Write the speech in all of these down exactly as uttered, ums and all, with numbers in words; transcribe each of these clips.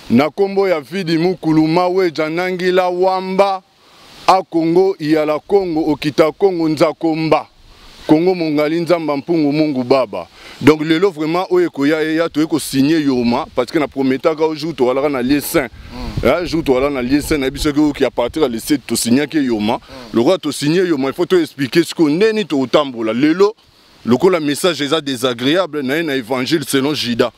na kombo ya Vidi Mukulu mawe janangila wamba a Congo iyala Congo okita Congo nzakomba Congo mongali nzamba mpungu mungu baba. Donc lelo vraiment oye koya ya to eko signer yoma parce que na prometa ka jour to wala na lieu saint. Hein jour to wala na lieu saint na biso qui à partir le site to signer ke yoma. Le roi to signer yoma il faut te expliquer ce qu'on neni to tambola. Lelo le ko la message est désagréable na na évangile selon Jida.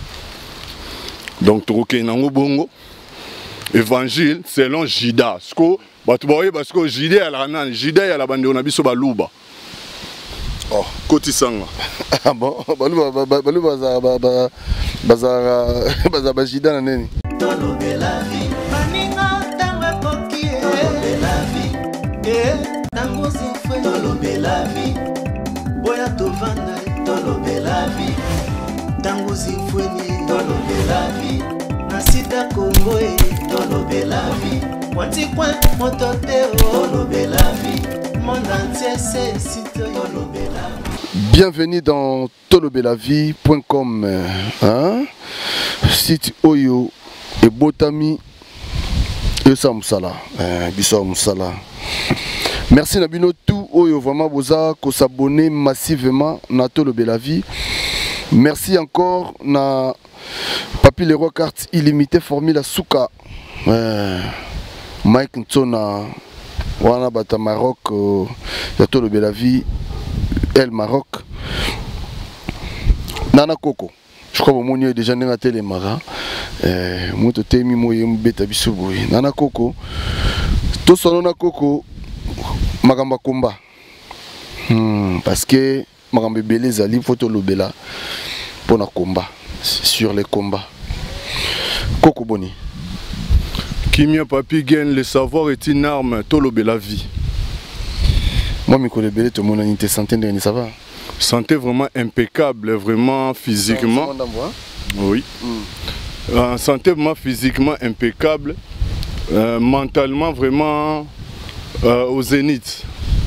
Donc to ke nango bongo évangile selon Jida. Ce ko batu boye parce que Jida la nan Jida ya la bande on a biso baluba. Oh, Koti Sanga. Ah bon, baluba baluba baza baza baza baza bajida na neni. Tolo bela vie, maninga tanga koki. Tolo bela vie, eh, tango zifwe. Tolo bela vie, boya tovanda. Tolo bela vie, tango zifwe ni. Tolo bela vie, nasita Congo e. Tolo bela vie, wati kwa motote o. Tolo bela vie, monde entier c'est site Tolo bela. Bienvenue dans tolobelavie point com, hein? Site Oyo et Botami et Samsala, Bissau Moussala. Merci Nabino tout Oyo vraiment boza ko s'abonner massivement na Tolobelavie. Merci encore na Papi Leroy carte illimitée formule Souka. Mike Ntsona wana bata Maroc ya Tolobelavie. El Maroc. Nana Coco. Je crois que mon est déjà dans télé mara. Euh moi to temi moye mbeta bisuboy. Nana Coco. To solo na Coco magamba komba. Hmm parce que magamba belé zali photo lobela pour na combat sur les combats. Coco Boni. Kimia papi gagne le savoir est une arme Tolobelavie. Moi, je connais bien tout le monde a santé, ça va? Santé vraiment impeccable, vraiment physiquement. Oui. Mm. Euh, santé vraiment physiquement impeccable, euh, mentalement vraiment euh, au zénith.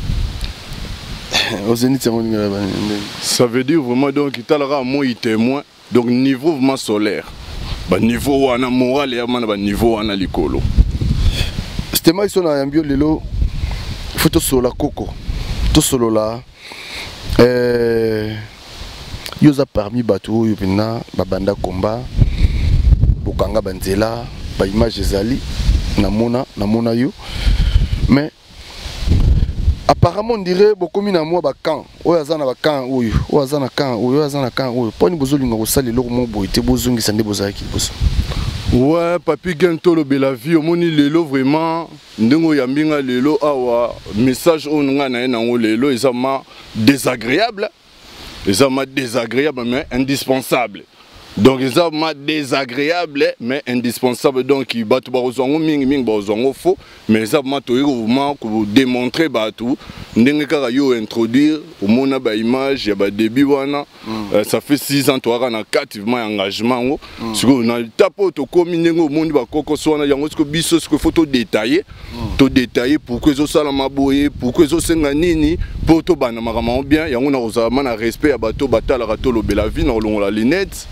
Au zénith, ça veut dire vraiment donc il t'aura moi il témoin donc niveau vraiment solaire. Bah niveau wana moral et bah niveau wana likolo. C'était moi qui a un bio lelo photo sur la coco. Tout solo là, euh, yoza parmi bateau, yopina, babanda combat, bokanga banzela, ba image zali, namona, namona yo, mais apparemment on dirait beaucoup mina moi ba camp, oyo azana ba camp oyo, oyo azana camp oyo, oyo azana camp oyo, poni bozolinga ko sali loko mo boité bozongi sande bozaki boso. Ouais, papi gagne Tolobelavie, omoni lelo vraiment ndingo ya mbinga lelo awa message onunga na nango lelo ezama désagréable. Ezama désagréable mais indispensable. Donc ezama désagréable mais indispensable donc il batu ba ozongo mingi mingi ba ozongo faux mais ezama to vraiment ko démontrer batu ndenge kaka yo introduire omona ba image ya ba début wana euh, ça fait six ans to na activement engagement ngo siko na tapo to komi ndenge omondi ba koko sona yango siko biso siko photo détailler to détailler pourquoi ezo sala maboye pourquoi ezo senga nini pour to bana makama bien yango na ozama na respect ya bato batala ka Tolobelavie na olongola lunette.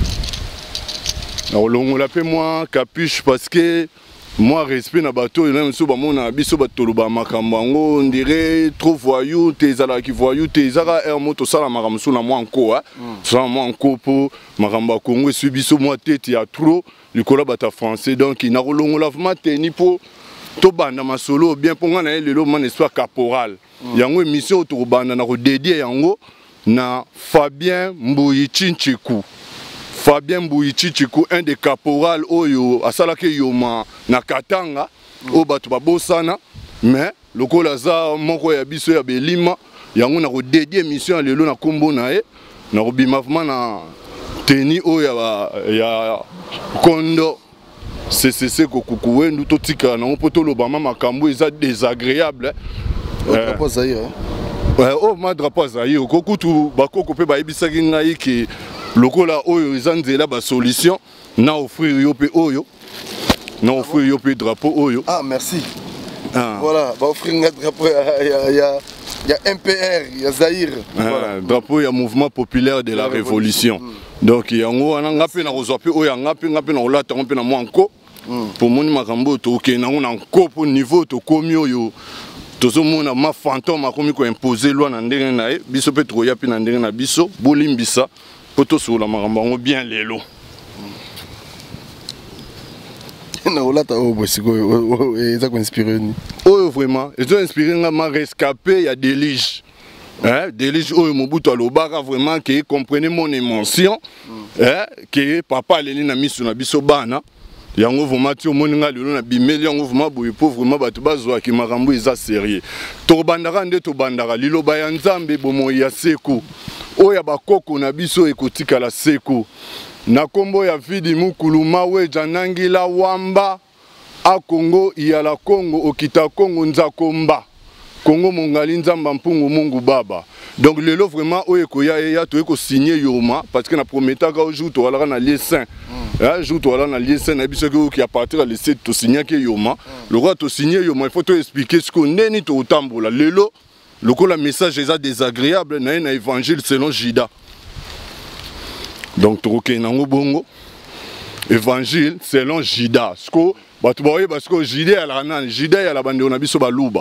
On l'appelle moi capuche parce que moi respect na bateau il aime souvent mon biso batoloba makambango on dirait trop voyou tes ala qui voyou tes ara er moto sala makamso na moi encore ça moi encore pour makamba Congo subiso moi tête ya trop le kola bata français donc il na rolongo lavement teni pour to banda masolo bien pour ngana lelo man histoire caporal yango émission to banda na ko dédier yango na Fabien Mbouyi Chinchiku. Fabien Mbouyi Chinchiku, un des caporals oyo asalaki yoma na Katanga o batu babosana mais lokola za moko ya biso ya belima yango na ko dédier mission lelo na kombo na e na ko bimavement na teni oyo ya kondo C C C ko kukuwendu to tika na poto lobama makambo eza désagréable. Euh, Ouais, oh, ma drapeau zaï, au kokutu, bako kopé ba ibisaki ngai ki lokola oyo izanzela ba solution na offrir yo pe oyo. Na offrir yo pe drapeau oyo. Ah merci. Ah. Voilà, ba offrir un drapeau il y a il y a il y a M P R, il y a Zaïre. Ah, voilà. Drapeau il y a mouvement populaire de la, la révolution. révolution. donc yango wana ngape na kozwa pe oyo ngape ngape na olata ngape na mwanko pour moni makambo to ke na na nkopo niveau to komi oyo tozo mona ma fantôme akomi ko imposer loi na ndenge na e biso pe to ya pe na ndenge na biso bolimbisa poto sola makambo ngo bien lelo na olata o bosiko eza ko inspirer ni oyo vraiment ezo inspirer nga ma rescapé ya Delige. Hein, Delige oyo Mobutu alobaka vraiment que comprenez mon émotion, hein, que papa leli na miso na biso bana yango vraiment ti omoninga lelo na bimeli yango vraiment boye pauvre vraiment bato bazwa ki makambo eza sérieux to bandaka nde to bandaka liloba ya Nzambe bomo ya seko oya bakoko na biso ekotika la seko na kombo ya vidi mukulu mawe janangila wamba a Congo ya la Congo okita Congo nzakomba Congo mongali nzamba mpungu mungu baba. Donc lelo vraiment oye koya ya to eko signer yoma parce que na prometa ka jour to wala na lieu saint. Hein, jour to wala na lieu saint na biso ki a partir le sept to signer ke yoma. Le roi to signer yoma il faut to expliquer ce qu'on neni to tambola. Lelo le ko la message est désagréable na na évangile selon Jida. Donc to ke nango bongo évangile selon Jida. Ce ko batu boye parce que Jida la na Jida ya la bande on a biso baluba.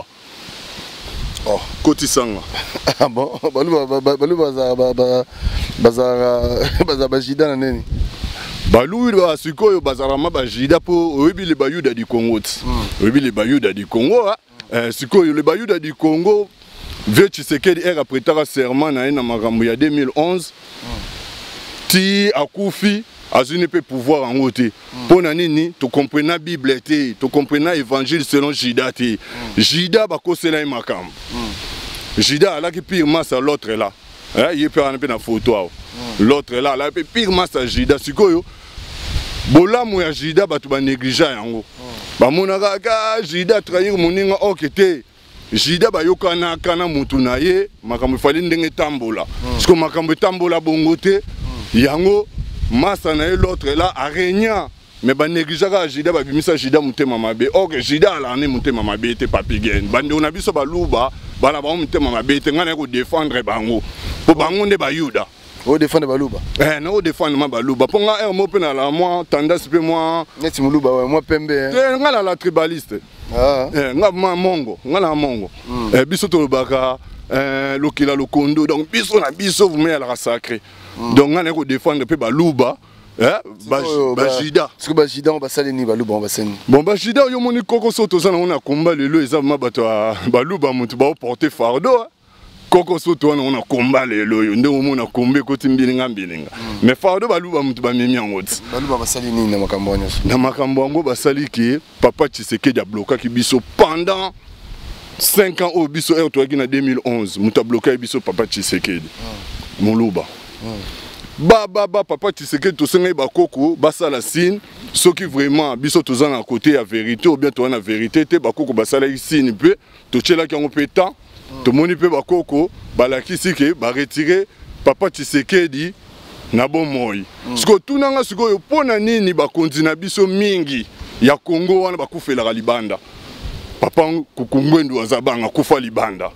Oh, Koti Sanga. Ah bon, baluba baluba baza baza baza bajida na neni. Baluba basikoyo bazara ma bajida po oyebi le bayuda du Congo. Oyebi le bayuda du Congo. Eh sikoyo le bayuda du Congo veut Tshisekedi er apretara serment na na makambo ya deux mille onze. Ti akufi azuni pe pouvoir en côté. Pour nini tu comprends la Bible te, tu comprends l'évangile selon Jida te. Jida ba kosela e makam. Jida ala ki pire massa l'autre là. Hein, il peut en na photo. L'autre là, là pire massa Jida sikoyo. Bola mo ya Jida ba tu ba négliger yango. Ba monaka ka Jida trahir moninga okete. Jida ba yokana kana mutu na ye, makambo fali ndenge tambola. Parce que makambo tambola bongo te yango massa na l'autre là arenya mais ba négligera Jida ba bimisa Jida mutema mabe ok Jida ala ne mutema mabe te papi gen bande on a biso ba luba bana ba mutema mabe te ngana ko défendre bango po bango nde ba yuda o défendre ba luba eh na o défendre ma ba luba po nga er mo pe na la moi tendance pe moi neti muluba ouais moi pembe te ngala la tribaliste ah eh nga ma mongo ngala mongo eh biso to baka euh lokila lokondo donc biso na biso vous met la sacré donc ngana ko défendre pe ba luba eh ba Jida parce que ba Jida on va saleni ba luba on va seni bon ba Jida yo moni koko soto za na on a combat lelo eza ma bato ba luba mutu ba porter fardeau koko soto on a combat lelo yo nde mo na kombe ko timbilinga mbilinga mais fardeau ba luba mutu ba memi ngoti ba luba ba saleni na makambo nyonso na makambo ngo ba sali ki papa Tshisekedi a bloqué ki biso pendant cinq ans au biso er to na deux mille onze mutu a bloqué biso papa Tshisekedi moluba ba ba ba papa Tshisekedi to senga ba koko basala signe ce qui vraiment biso toza na côté ya vérité ou bien to na vérité te ba koko basala signe pe to tchela ki ngo pétant to moni pe ba koko balakisi ke ba retirer papa Tshisekedi na bon moyi parce que tout nanga sikoyo pona nini ba kontina biso mingi ya Congo wana ba kufela libanda papa kukungwendu azabanga kufa libanda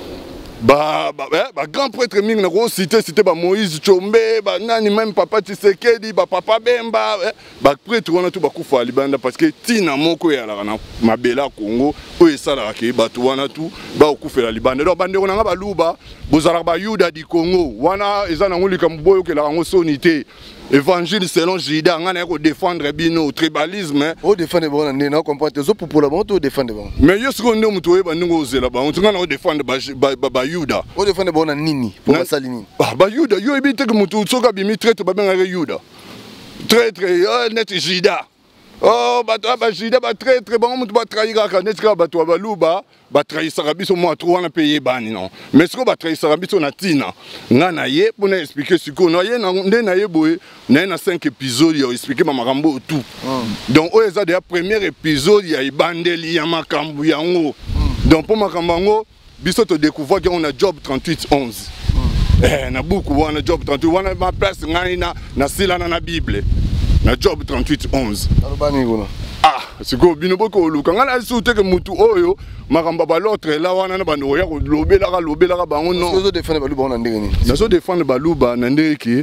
ba ba ba grand prêtre mingi na ko cité cité ba Moïse Tchombe ba nani même papa Tshisekedi ba papa Bemba ba prêtre wana tout ba kufa libanda parce que tina moko ya la na mabela Congo o esala ke ba to wana tout ba okufela libanda donc bande ona ba luba bozala ba yuda di Congo wana ezana ngulika mboyo ke la ngo sonité évangile selon Jida ngana ko défendre bino tribalisme o défendre bon na na comprendre zo pour la bon to défendre bon mais yo siko ndo muto ba ndingo ozela ba ngana ko défendre ba ba yuda o défendre bon na nini pour ba salini ah ba yuda yo ebite ke muto soka bimi traite ba benga yuda traître oh net Jida oh ba to ba Jida ba traître bon muto ba trahira ka net ka ba to ba luba ba trahisa biso mo atro wana payer bani non mais siko ba trahisa biso na tina ngana ye pour na expliquer siko no ye na nde na ye boye na na cinq épisodes ya expliquer ma makambo tout donc o eza de premier épisode ya ibandeli ya makambo yango donc pour makambo ngo biso to découvrir qu'on a job trente-huit onze eh na beaucoup wana job trente-huit wana ma place ngani na na sila na na bible na job trente-huit onze alobani ngona ah siko bino boko luka ngala sute ke mutu oyo makamba ba l'autre là wana na bando ya ko lobela ka lobela ka bango non so défendre ba luba na ndenge ni na so défendre ba luba na ndenge ki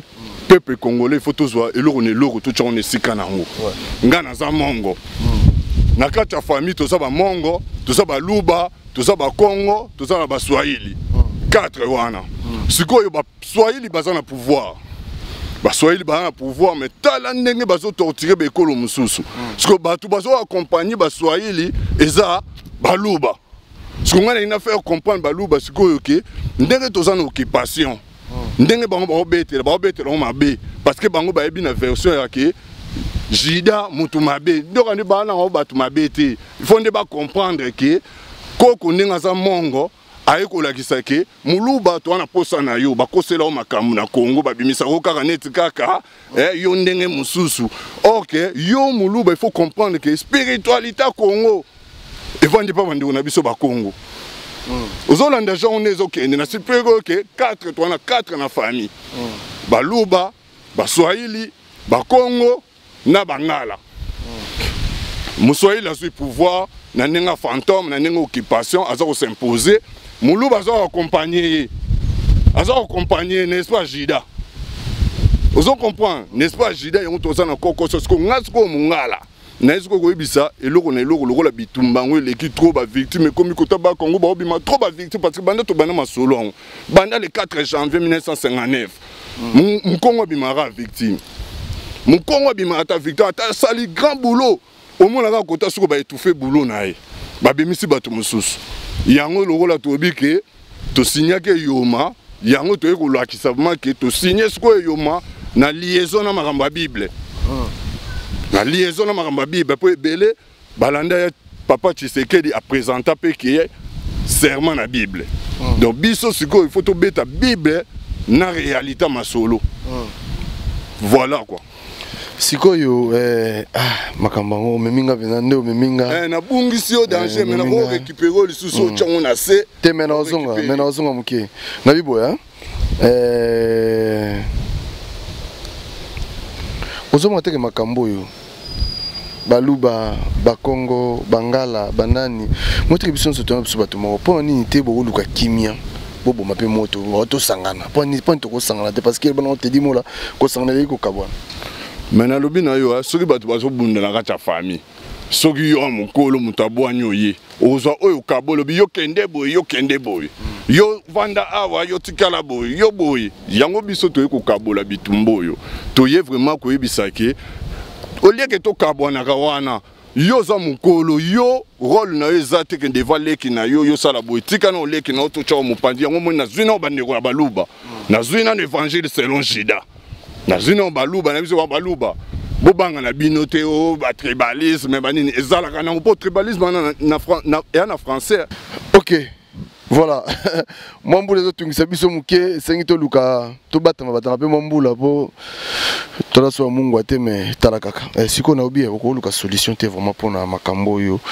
peuple congolais faut tozwa eloko ne loko to tshone sika nango nga naza mongo na kati ya famille toza ba mongo toza ba luba toza ba kongo toza na ba swahili quatre wana sikoyo ba swahili baza na pouvoir ba swahili baza na pouvoir mais tala ndenge bazo torturer ba ekolo mususu siko batu bazo accompagner ba swahili eza ba luba siko ngana ina faire comprendre ba luba sikoyo ke ndenge toza na occupation ndenge bango ba obetela ba obetela mabe parce que bango ba yebi na version ya ke jida mutu mabe ndoka ndi bana ngo batu mabe te il faut nde ba comprendre ke koko ndinga za mongo aye kolakisa ke muluba to ana posa na yo bakosela o makambo na Congo babimisa ko kaka neti kaka eh yo ndenge mususu OK yo muluba il faut comprendre que spiritualité Congo et vandi pas vandi na biso ba Congo ozolanda gens on ezo kende na sipego ke quatre to na quatre na famille baluba baswahili bakongo na bangala muswahili azui pouvoir na nenga fantôme na nenga occupation aza ko s'imposer muluba aza accompagner aza accompagner n'est-ce pas Jida ozo comprendre n'est-ce pas Jida yongo toza na koko so ko ngasko mungala na esko ko yebisa eloko na eloko lokola bitumbango eleki trop ba victime komi kota ba Congo ba obima trop ba victime parce que banda to bana masolo banda le quatre janvier mille neuf cent cinquante-neuf Mkongo bimara victime Mkongo bimara ta victime ata sali grand boulot au moins la kota soko ba étouffer boulot na ye ba bimisi bato mususu yango lokola to bike to signake yoma yango to eko lwakisa ma ke to signer soko yoma na liaison na makambo ya Bible la liaison na makambo ya Bible po ebele balanda ya papa Tshisekedi a présenter pe ki serment na Bible donc biso siko il faut to beta Bible na réalité masolo voilà quoi sikoyo eh ah makambango meminga venande o meminga eh na bungisi o danger mais na ko récupérer le sous tchango na se te mena ozonga mena ozonga muke na biboya eh ozonga teke makambo yo baluba bakongo bangala banani motre biso so to bato mo po nini te bo luka kimia bobo mape moto to sangana po ni po to ko sangana te parce que bana te dimola ko sangana ko kabwana mena lobi na yo soki bato bazo bunda na kati ya famille soki yo mukolo mutabwanyi oye ozwa oyo kabolo bi yo kende boy yo kende boy yo vanda awa yo tikala boy yo boy yango biso to ko kabola bitumbo yo to ye vraiment ko yebisake au lieu que to kabwana kawana yo za mukolo yo rôle na ezate ke devant leki na yo yo sala boy tika na leki na to chawo mupandi yango mo na zwina bandeko ya baluba na zwina l'évangile selon Jida na zino baluba na biso wa baluba bobanga na binote o ba tribalisme banini ezala kana po tribalisme na na na na français. OK voilà mambula zo tungisa biso muke sengi to luka to batama batama pe mambula po to la so mungu ateme talakaka eh, siko na obi ko luka solution te vraiment pona makambo yo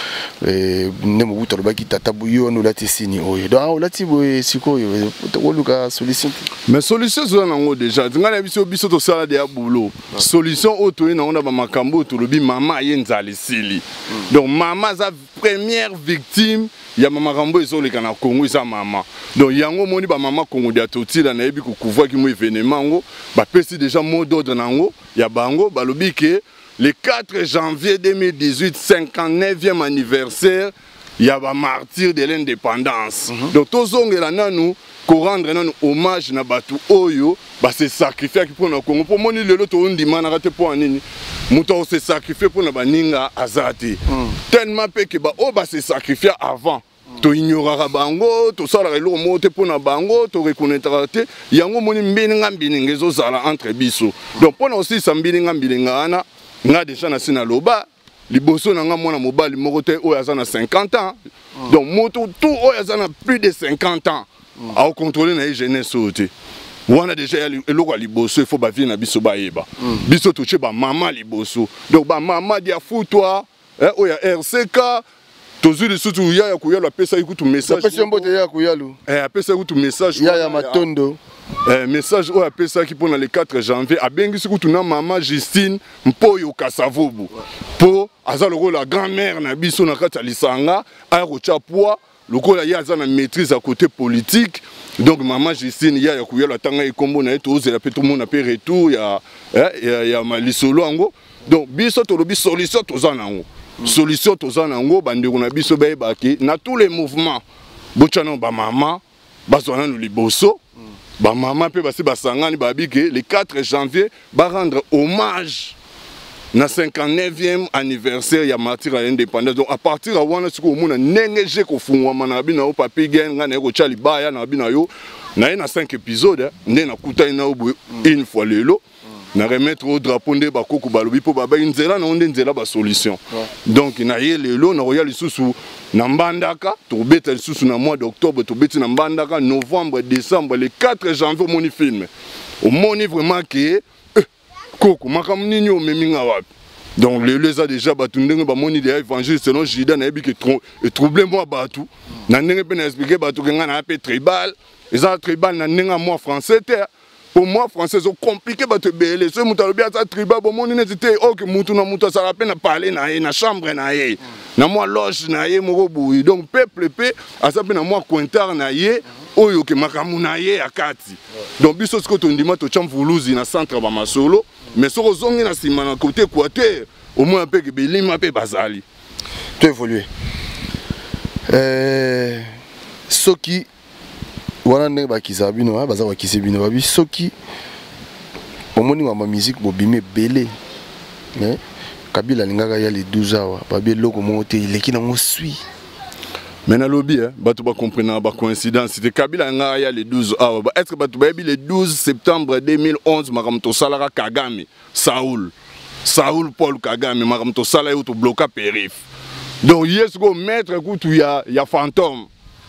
eh nemo buta lo baki tatabu yo no lati sini oyo donc lati boy siko yo to luka solution mais solution zo na ngo déjà ngana biso biso to sala de abulo solution auto na onda ba makambo to lobi mama yenzali sili donc mama za première victime ya mama kambo ezoleka na Congo isa mama donc yango moni ba mama Congo dia totila na yebi ko couvrir ki mo événement ngo ba pesi déjà mot d'ordre nango ya bango balobi ke le quatre janvier deux mille dix-huit cinquante-neuvième anniversaire ya ba martyr de l'indépendance. Mm -hmm. Donc tozongela nanu ko rendre nanu hommage na batu oyo ba se sacrifier ki pour na Congo pour moni lelo to ndima na kate pour nini muto se sacrifier pour na baninga azati. Mm. Tellement pe ke ba o ba se sacrifier avant to ignorera bango to sala elo mote pona bango to reconnaîtra te yango moni mbininga mbininga zo sala entre biso donc pona aussi sa mbininga mbininga ana nga déjà na sina loba liboso na nga mwana mobali moko te oyo aza na cinquante ans donc moto tout oyo aza na plus de cinquante ans a contrôler na jeunesse ote wana déjà eloko liboso il faut ba vie na biso ba yeba biso to che ba mama liboso donc ba mama dia foutoir oyo R C K tozuli sutu ya ya kuyalo apesa ikutu message apesa mbote ya kuyalo eh apesa ikutu message ya ya matondo eh message o apesa ki pona le quatre janvier abengi sikutu na mama Justine Mpoyo Kasavubu po azaloko la grand-mère na biso na kati lisanga a rocha poa le coup il y a une maîtrise à côté politique. Donc maman Justine il y a il y a la tanga et combo na tout c'est la tout le monde a fait retour il y a il y a il y a malisolo ango. Donc biso to lobi solution to za nango. Solution to za nango bande ko na biso ba ebaki na tous les mouvements. Bochano ba maman bazona no liboso. Ba maman pe basi basangani ba bike le quatre janvier ba rendre hommage na cinquante-neuvième anniversaire ya martyr à l'indépendance. Donc à partir de wana siko mona nengeje ko fungwa manabi na o papi gen ngana ko chali baya na bina yo na na cinq épisodes né na kuta ina une fois lelo na remettre au drapeau nde bakoko balobi po baba nzela na onde nzela ba solution. Donc na ye lelo na royal lisusu na mbandaka to beta lisusu na mois d'octobre to beti na mbandaka novembre décembre le quatre janvier moni film. Au moni vraiment que Koko, makamuni nyo meminga wapi. Donc les les a déjà battu ndenge ba moni de évangile selon Jida na yebi que trouble moi batu. Na ndenge pe na expliquer batu que ngana pe tribal, eza tribal na ndenge moi français terre. Pour moi français sont compliqué batu belé. Ce mutu bien ça tribal bo moni n'était oh que mutu na mutu ça la peine parler na na chambre na ye. Na moi loge na ye moko boui. Donc peuple pe a ça pe na moi cointar na ye. Oyo ke makamuna ye akati. Donc biso siko to ndima to chamvuluzi na centre ba masolo. Mais si on est dans côté Équateur, au moins un peu de Bélim, un peu Bazali. Tu as évolué. Ce qui. Voilà, on a qui s'habille, on a qui s'habille. Ce qui. Au moins, ma musique, bon, bimé belé. Mais, Kabila, il y a les douze ans. Babi, l'eau, il est qui n'a pas suivi. Mais dans le lobby, tu vas comprendre la coïncidence. C'était Kabila il y a les douze heures. Est-ce que tu as vu le douze septembre deux mille onze, Maramto Salara Kagame, Saoul, Saoul Paul Kagame, Maramto Salara est au bloc périph. Donc, il y a maître, il y a, il y a fantôme.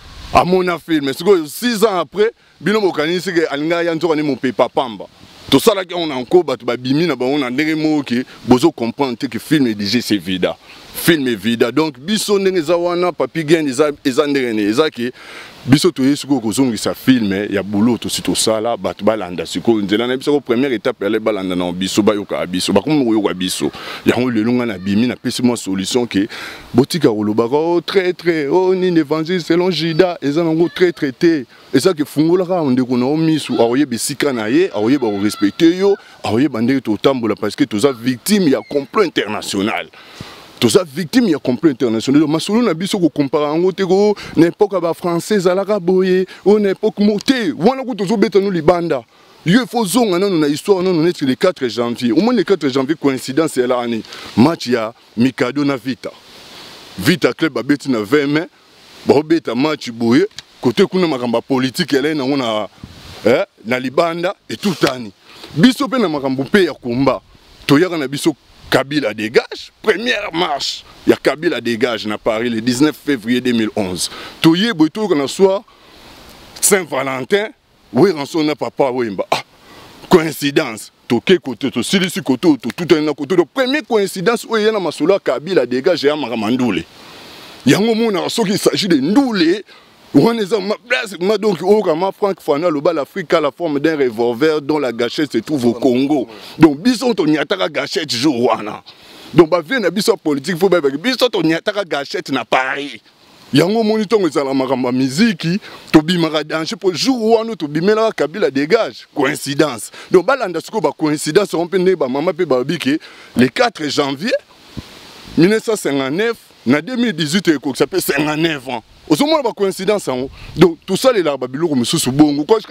À mon film, mais six ans après, Bino Mokani, c'est que Alinga Yantori mon papa Pamba. Tout ça là qu'on a encore, bah tu vas bimi na bah on a des mots qui, bozo comprendre que film est déjà c'est vide, film est vide. Donc biso n'engue zawana papi gain les les andrene, les qui biso tu es sur que zongi ça film, il y a boulot tout sur tout ça là, bah tu balanda sur quoi. Nous allons biso première étape aller balanda na biso ba yoka biso, bah comme yoka biso. Il y a un le long na bimi na pissement solution qui botika rolobaro très très oh ni évangile selon Jida, ils ont encore très traité. Et ça que fungola on de qu'on a mis sur aoye besika na ye, aoye ba respecter yo, aoye bande to tambola parce que tous a victime il y a complot international. Tous a victime il y a complot international. Masolo na biso ko compara ngo te ko n'époque ba français alaka boye, ou n'époque moté, wana ko tozo beta no libanda. Yo faut zonga non na histoire non on est le quatre janvier. Au moins le quatre janvier coïncidence c'est là année. Match ya Mikado na Vita. Vita club ba beti na vingt mai, ba beta match boye. Côté kuna makamba politique elle na ona eh na libanda et tout tani biso pe na makambo pe ya komba to yaka na biso Kabila dégage première marche ya Kabila dégage na Paris le dix-neuf février deux mille onze to yebo to kana soir Saint-Valentin oui rançon na papa wemba ah coïncidence to ke côté to silisi côté to tout un côté de première coïncidence où yana masolo Kabila dégage ya makamandule yango mona soki il s'agit de ndule. On est en place, donc au Rama Franck Fana, le bal Afrique a la forme d'un revolver dont la gâchette se trouve au Congo. Donc, bison ton yataka gâchette jouana. Donc, bah, vient biso politique, faut bien biso ton yataka gâchette na Paris. Yango moniton les alamaramba musique, to bimara danger pour jouana, to bimela Kabila dégage. Coïncidence. Donc, balanda sko ba coïncidence, on peut ne ba maman pe babike le quatre janvier mille neuf cent cinquante-neuf, na deux mille dix-huit, ça fait cinquante-neuf ans. Au moins, la coïncidence. Donc, tout ça, les larmes, ils bongo. Quand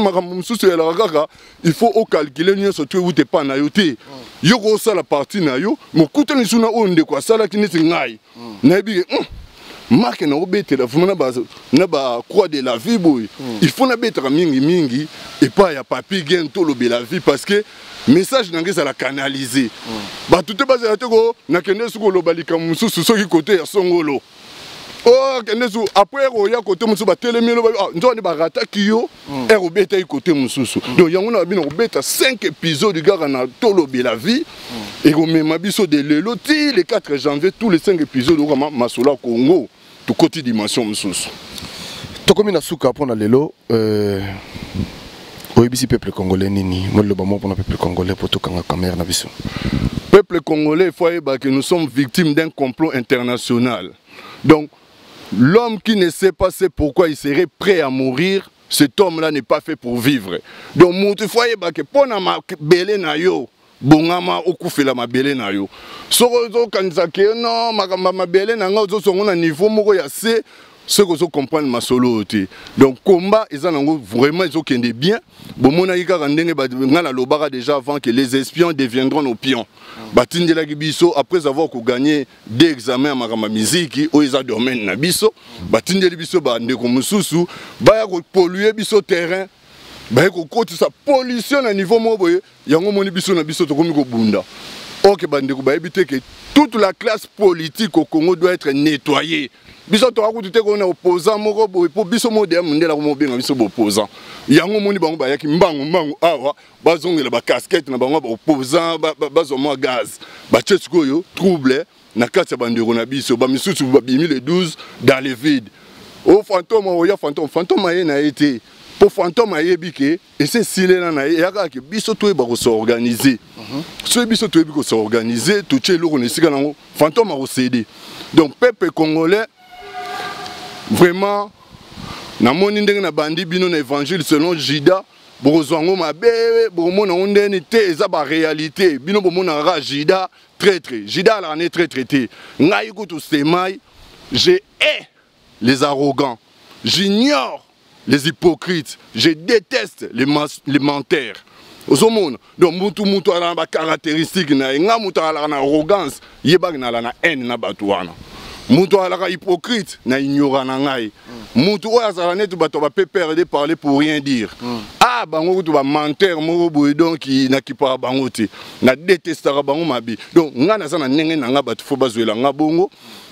il faut calculer, il faut que tu pas naïoté. Il faut que la partie naïo, mais quand tu es on de quoi, ça là qui n'est pas naï. Marque na obete la fumana base na ba croix de la vie boy. Il faut na betra mingi mingi et pas ya papi gain to lobe la vie parce que message nange ça la canaliser. Ba tout est basé à toko na kende suko lobalika mususu soki côté ya songolo. Oh, après, il y a côté mususu batelemi lo ba ndoni ba rata kiyo et obeta côté mususu. Donc yango na bino obeta cinq épisodes du gars na tolo be la vie et on met ma biso de lelo ti le quatre janvier tous les cinq épisodes vraiment masola Congo tout côté dimension mususu. To comme na suka pona lelo euh oyebisi peuple congolais nini moi le bamo pour le peuple congolais pour tout kanga caméra na biso. Peuple congolais faut que nous sommes victimes d'un complot international. Donc L'homme qui ne sait pas c'est pourquoi il serait prêt à mourir, cet homme-là n'est pas fait pour vivre. Donc, il faut que pona ma belé na yo, bongama okufela ma belé na yo. Soko kanzake non, ma ma belé na nga zo songo na niveau moko ya se, ce que vous comprenez ma solo. Donc combat ils ont vraiment ils ont qu'un bien. Bon mon aïka rendenge ba ngala lobara déjà avant que les espions deviendront nos pions. Batinde la biso après avoir gagné des examens à ma musique au isa domaine na biso. Batinde biso ba ndeko mususu ba ya ko polluer biso terrain. Ba ya ko koti sa pollution à niveau moboye yango moni biso na biso to komi ko bunda. Ok bandeko ba éviter que toute la classe politique au Congo doit être nettoyée. Biso to akutu te ko na opposant moko boy po biso modem ndela ko mobenga biso opposant yango moni bango ba yaki mbangu mbangu awa bazongela ba casquette na bango ba opposant bazo mo gaz ba tshetsiko yo trouble na kati ya bandeko na biso ba misusu ba bimi le douze dans le vide o fantôme o ya fantôme fantôme aye na été pour fantôme aye bike et c'est silé na na yaka ke biso to ba ko s'organiser so biso to bi ko s'organiser to tshelo ko nesika nango fantôme a cédé donc peuple congolais. Vraiment, na moni ndenge na bandi bino na évangile selon Jida, bozwango mabe, bomona ondeni te eza ba réalité, bino bomona ra Jida traître, Jida la né traître te. Ngai kutu semai, je hais les arrogants, j'ignore les hypocrites, je déteste les les menteurs. Ozomona, donc mutu mutu ala ba caractéristique na nga mutu ala na arrogance, yebak na la na haine na batuana. Moutou alaka hypocrite, na ignorant na ngai. Moutou oya zalane tu bato ba pépère de parler pour rien dire. Ah bango tu ba menteur moko boy donc na ki para bango te. Na détestera bango mabi. Donc nga na sana nenge na nga bato fo bazwela nga bongo.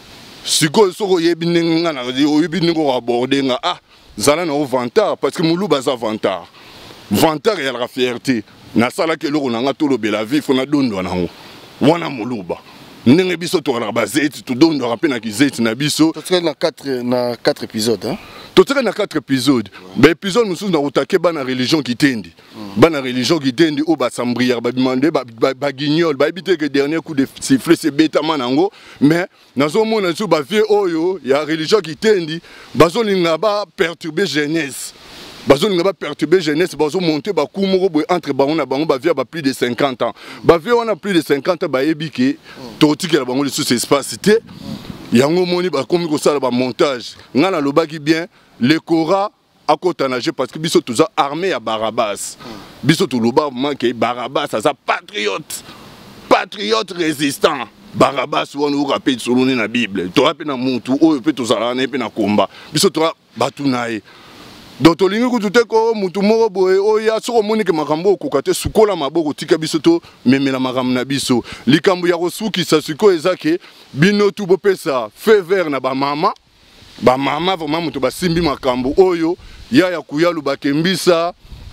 Siko soko yebi nenge nga na yebi nenge aborder nga ah zala na o vantard parce que moulou baza vantard. Vantard ya la fierté. Na sala ke loko na nga tolo bela vie fo na dondo na ngo. Wana muluba. Ndenge biso to la bazeti to dondo rapé na kizeti na biso to na quatre na quatre épisodes hein to tsaka na quatre épisodes ba épisode mususu na otake bana religion kitendi bana religion kitendi o ba sambrière ba demander ba ba guignol ba éviter que dernier coup de sifflet c'est bêta manango mais nazo mona su ba vie oyo ya religion kitendi bazo linga ba perturber jeunesse. Bazo nga ba perturber jeunesse bazo monter ba kumoko boy entre bango na bango ba via ba plus de cinquante ans ba via on a plus de cinquante ans ba yebiki toti ke la bango sous espace té yango moni ba komi ko sala ba montage nga na lobaki bien le Cora a kotanager parce que biso tous armé à Barabas biso tout loba manque Barabas ça patriote patriote résistant Barabas on nous rappelle sur la Bible to rappelle na muntu o peut tous ala na pe na komba biso to batunaye. Donc tolingi kutute ko mutu moko boye oya soko monike makambo kokate sukola maboko tika biso to memela makambo na biso likambo ya kosuki sa siko ezake bino tu bopesa feu vert na ba mama ba mama vraiment mutu basimbi makambo oyo ya ya kuyalu bakembisa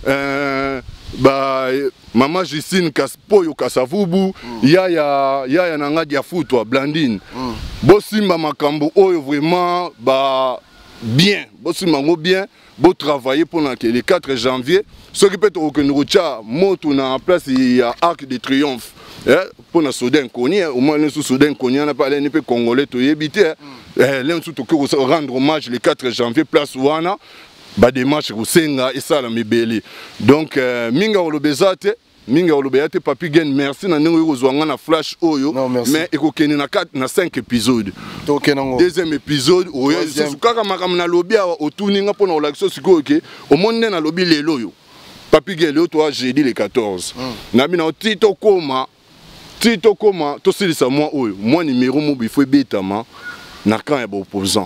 euh ba mama Justine Kaspoyo Kasavubu mm. ya ya ya ya nanga dia futwa Blandine mm. bosimba makambo oyo vraiment ba bien bosimba ngo bien. Beau travailler pour le quatre janvier. Ce qui peut être que nous avons en place, il y a Arc de Triomphe. Pour le Soudan, au moins le Soudan, on n'a pas les Congolais, tout éviter. L'un surtout que rendre hommage le quatre janvier, place Ouana, bah des matchs au Senga et ça la mibeli. Donc, Minga Olobezate. Minga Olobeyate papi gen merci na ndenge kozwanga na flash oyo mais ekokeni na quatre na cinq épisodes. Deuxième épisode oyo sukaka makam na lobby otuninga pona olakso siko ke au monde na lobby lelo yo. Papi gen lelo toi jeudi le quatorze. Na bina tito koma tito koma to silisa moi oyo. Moi numéro mo il faut betama na kan ya opposant.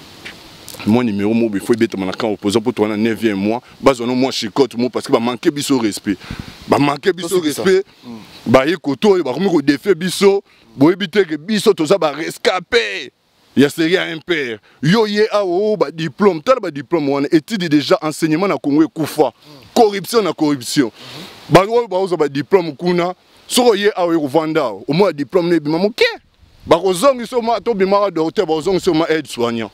Mon numéro mobile faut bête mon camp opposant pour toi dans neuvième mois bas on moi chicote moi parce que ba manquer biso respect ba manquer biso respect ba ekoto ba komi ko défait biso bo éviter que biso to ça ba rescapé ya série impair yo ye awo ba diplôme tal ba diplôme on étude déjà enseignement na Congo ekufa corruption na corruption ba ba ozo ba diplôme kuna so ye awo ko vanda au moins diplôme ne bima moké ba ko zongi so ma to bima docteur ba zongi so ma aide soignant.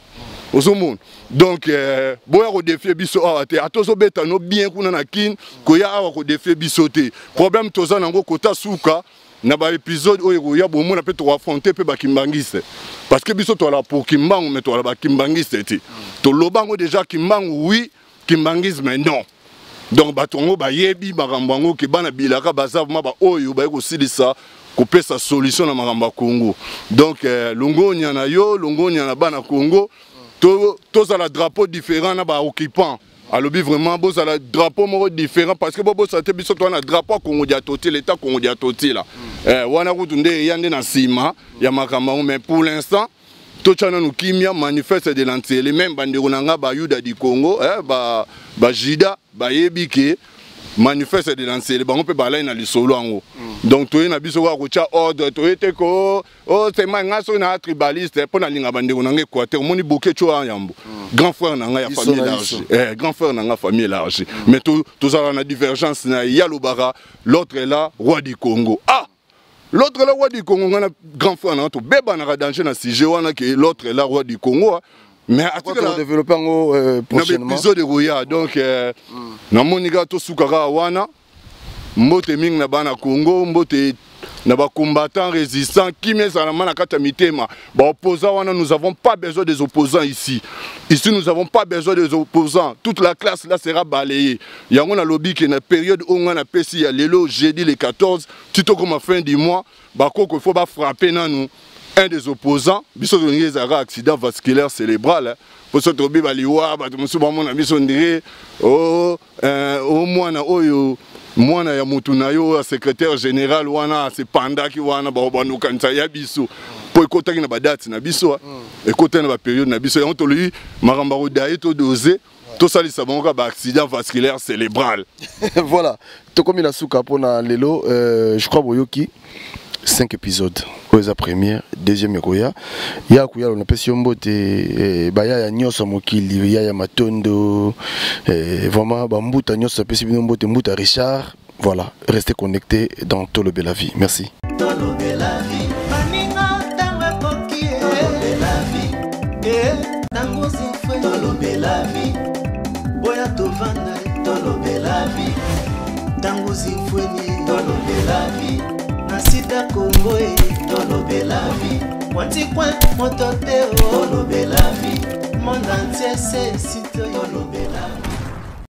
Donc, euh, boya ko défier biso awate atozo beta no bien kuna na kin ko ya awa ko défier bisote problème toza nango kota suka na ba épisode oyo ya bomo na pe to affronter pe ba kimbangiste parce que biso to la pour kimbangu mais to la ba kimbangiste ti to lobango déjà kimbangu oui kimbangisme non donc batongo ba yebi barambango ke bana bilaka bazavuma ba oyo ba ko silisa ko pesa solution na maramba Congo donc euh, longonya na yo longonya na bana Congo to to za la drapeau différent na ba occupant alobi vraiment bo za la drapeau mo différent parce que bobo sa te biso to na drapeau Congo dia toti l'état Congo dia toti là eh wana kutunde yande na sima ya makamba mais pour l'instant to chana nous kimia manifeste de l'antiel même bandeko nanga ba yuda di Congo eh ba ba jida ba yebike manifeste de l'antiel ba on peut balayer na lisolo ango donc to na biso wa ko cha ordre to ete ko o c'est manga so na tribaliste pour na linga bandeko nanga Équateur moni boke cho yambo grand frère nanga ya famille large eh grand frère nanga famille large mais tout tout ça na divergence na ya lobara l'autre est là roi du Congo ah l'autre est là roi du Congo on a grand frère nanga to beba na danger na sujet wana que l'autre est là roi du Congo mais à tout cas développer en prochainement épisode de Roya donc na moniga to sukara wana mbote ming na bana Congo mbote na ba combattants résistants qui met ça na kata mitema ba opposants wana nous avons pas besoin des opposants ici ici nous avons pas besoin des opposants toute la classe là sera balayée yango na lobby que na période où on a pesi ya lelo jeudi le quatorze tito comme fin du mois ba koko faut ba frapper na nous un des opposants biso ngeza accident vasculaire cérébral pour ce tobi baliwa ba musu ba mona biso ndire oh au mwana oyo mwana ya mutu na yo secrétaire général wana c'est panda ki wana ba banu kanza ya biso po ekotaki na ba date na biso ekotaki na ba période na biso on to lui maramba ro dai to doser to salisa bango ba accident vasculaire cérébral voilà to comme la souka pona lelo euh, je crois boyoki cinq épisodes oza première deuxième ekoya ya kuya on appelle siombote eh, baya ya nyoso mokili ya ya matondo eh, vraiment ba mbuta nyoso pesi bino mbote mbuta Richard voilà restez connectés dans Tolobe la vie merci Tolobe la vie maninga tanga koki Tolobe la vie eh tango zifwe Tolobe la vie boya tovanda Tolobe la vie tango zifwe ni Tolobe la vie Sida Congo et Tolobe la vie Wanti coin motote Tolobe la vie Monde entier c'est si Tolobe la vie